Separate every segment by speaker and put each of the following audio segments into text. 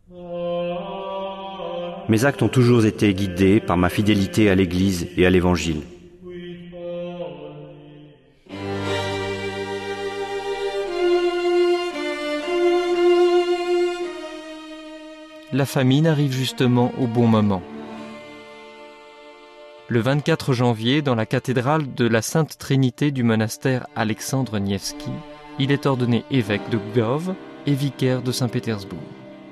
Speaker 1: Mes actes ont toujours été guidés par ma fidélité à l'Église et à l'Évangile.
Speaker 2: La famine arrive justement au bon moment. Le 24 janvier, dans la cathédrale de la Sainte Trinité du monastère Alexandre Nevski, il est ordonné évêque de Lvov et vicaire de Saint-Pétersbourg.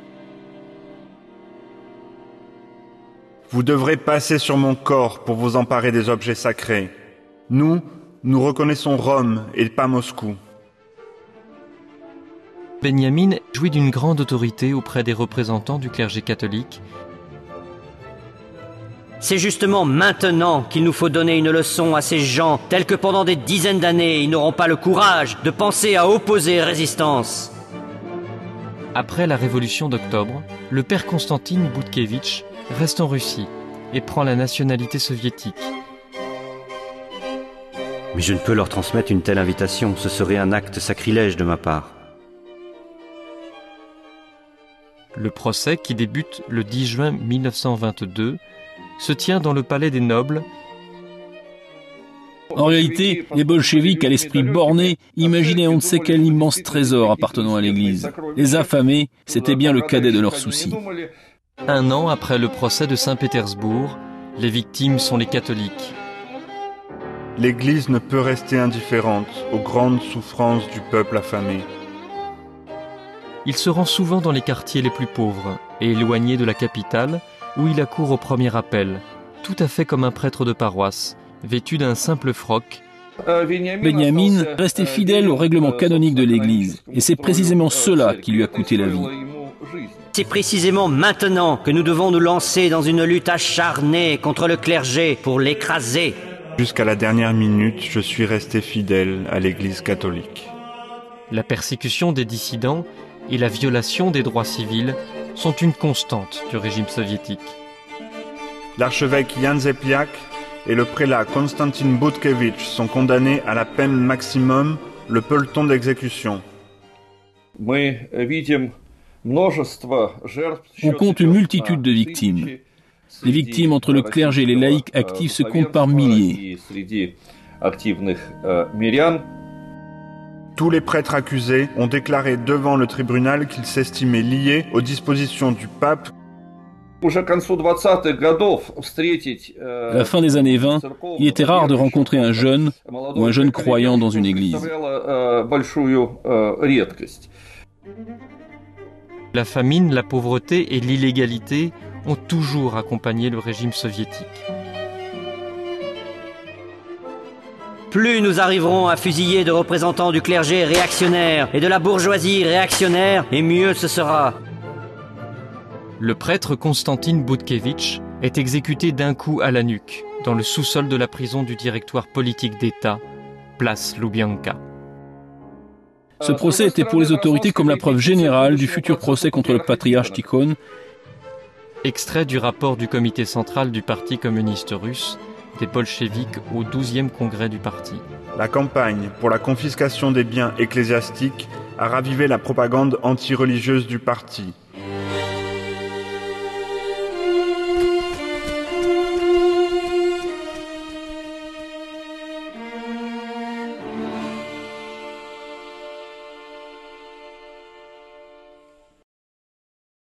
Speaker 3: Vous devrez passer sur mon corps pour vous emparer des objets sacrés. Nous reconnaissons Rome et pas Moscou.
Speaker 2: Benjamin jouit d'une grande autorité auprès des représentants du clergé catholique.
Speaker 4: C'est justement maintenant qu'il nous faut donner une leçon à ces gens, tels que pendant des dizaines d'années, ils n'auront pas le courage de penser à opposer résistance.
Speaker 2: Après la révolution d'octobre, le père Konstantin Boudkevitch reste en Russie et prend la nationalité soviétique.
Speaker 1: Mais je ne peux leur transmettre une telle invitation, ce serait un acte sacrilège de ma part.
Speaker 2: Le procès, qui débute le 10 juin 1922, se tient dans le palais des nobles.
Speaker 5: En réalité, les bolcheviks à l'esprit borné imaginaient on ne sait quel immense trésor appartenant à l'Église. Les affamés, c'était bien le cadet de leurs soucis.
Speaker 2: Un an après le procès de Saint-Pétersbourg, les victimes sont les catholiques.
Speaker 3: L'Église ne peut rester indifférente aux grandes souffrances du peuple affamé.
Speaker 2: Il se rend souvent dans les quartiers les plus pauvres et éloignés de la capitale, où il accourt au premier appel, tout à fait comme un prêtre de paroisse, vêtu d'un simple froc.
Speaker 5: Benjamin restait fidèle au règlement canonique de l'Église, et c'est précisément cela qui lui a coûté la vie.
Speaker 4: C'est précisément maintenant que nous devons nous lancer dans une lutte acharnée contre le clergé pour l'écraser.
Speaker 3: Jusqu'à la dernière minute, je suis resté fidèle à l'Église catholique.
Speaker 2: La persécution des dissidents et la violation des droits civils sont une constante du régime soviétique.
Speaker 3: L'archevêque Jan Zepiak et le prélat Konstantin Boudkevitch sont condamnés à la peine maximum, le peloton d'exécution.
Speaker 5: On compte une multitude de victimes. Les victimes entre le clergé et les laïcs actifs se comptent par milliers.
Speaker 3: Tous les prêtres accusés ont déclaré devant le tribunal qu'ils s'estimaient liés aux dispositions du pape.
Speaker 5: À la fin des années 20, il était rare de rencontrer un jeune ou un jeune croyant dans une église.
Speaker 2: La famine, la pauvreté et l'illégalité ont toujours accompagné le régime soviétique.
Speaker 4: Plus nous arriverons à fusiller de représentants du clergé réactionnaire et de la bourgeoisie réactionnaire, et mieux ce sera.
Speaker 2: Le prêtre Konstantin Boudkevitch est exécuté d'un coup à la nuque, dans le sous-sol de la prison du directoire politique d'État, place Loubianka.
Speaker 5: Ce procès était pour les autorités comme la preuve générale du futur procès contre le patriarche Tikhon.
Speaker 2: Extrait du rapport du comité central du Parti communiste russe, des bolcheviks au 12e congrès du parti.
Speaker 3: La campagne pour la confiscation des biens ecclésiastiques a ravivé la propagande anti-religieuse du parti.